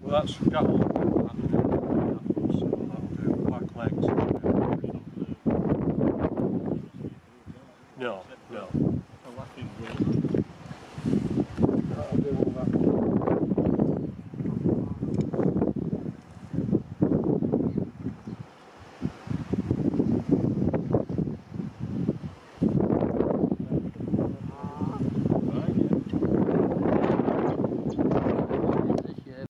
Well, that's cattle. So that'll do back legs. No, no.